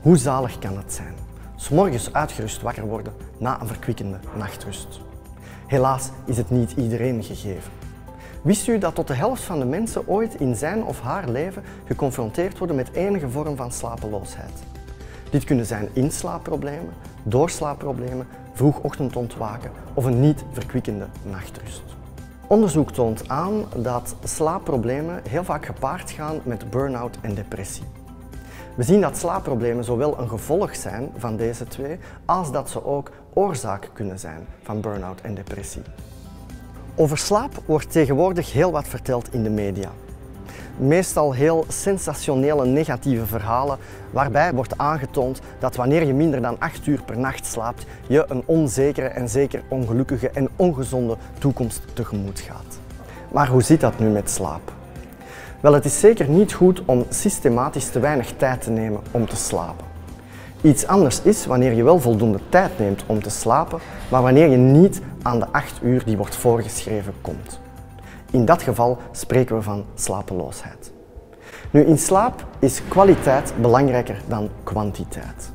Hoe zalig kan het zijn? 's Morgens uitgerust wakker worden na een verkwikkende nachtrust. Helaas is het niet iedereen gegeven. Wist u dat tot de helft van de mensen ooit in zijn of haar leven geconfronteerd worden met enige vorm van slapeloosheid? Dit kunnen zijn inslaapproblemen, doorslaapproblemen, vroeg ochtendontwaken of een niet verkwikkende nachtrust. Onderzoek toont aan dat slaapproblemen heel vaak gepaard gaan met burn-out en depressie. We zien dat slaapproblemen zowel een gevolg zijn van deze twee, als dat ze ook oorzaak kunnen zijn van burn-out en depressie. Over slaap wordt tegenwoordig heel wat verteld in de media. Meestal heel sensationele negatieve verhalen waarbij wordt aangetoond dat wanneer je minder dan 8 uur per nacht slaapt, je een onzekere en zeker ongelukkige en ongezonde toekomst tegemoet gaat. Maar hoe zit dat nu met slaap? Wel, het is zeker niet goed om systematisch te weinig tijd te nemen om te slapen. Iets anders is wanneer je wel voldoende tijd neemt om te slapen, maar wanneer je niet aan de 8 uur die wordt voorgeschreven komt. In dat geval spreken we van slapeloosheid. Nu, in slaap is kwaliteit belangrijker dan kwantiteit.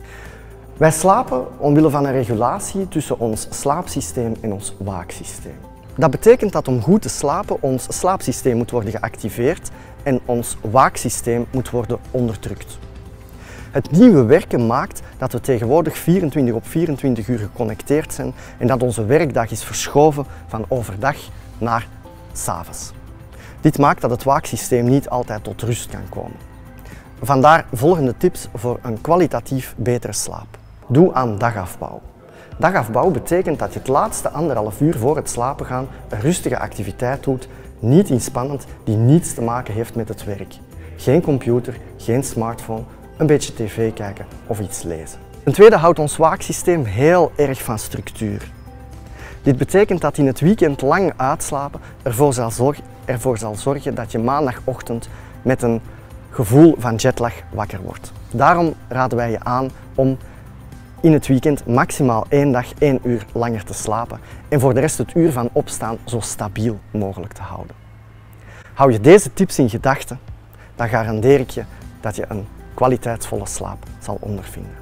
Wij slapen omwille van een regulatie tussen ons slaapsysteem en ons waaksysteem. Dat betekent dat om goed te slapen ons slaapsysteem moet worden geactiveerd en ons waaksysteem moet worden onderdrukt. Het nieuwe werken maakt dat we tegenwoordig 24 op 24 uur geconnecteerd zijn en dat onze werkdag is verschoven van overdag naar 's avonds. Dit maakt dat het waaksysteem niet altijd tot rust kan komen. Vandaar volgende tips voor een kwalitatief betere slaap. Doe aan dagafbouw. Dagafbouw betekent dat je het laatste 1,5 uur voor het slapen gaan een rustige activiteit doet, niet inspannend, die niets te maken heeft met het werk. Geen computer, geen smartphone, een beetje tv kijken of iets lezen. Ten tweede houdt ons waaksysteem heel erg van structuur. Dit betekent dat in het weekend lang uitslapen ervoor zal zorgen dat je maandagochtend met een gevoel van jetlag wakker wordt. Daarom raden wij je aan om in het weekend maximaal 1 dag 1 uur langer te slapen en voor de rest het uur van opstaan zo stabiel mogelijk te houden. Hou je deze tips in gedachten, dan garandeer ik je dat je een kwaliteitsvolle slaap zal ondervinden.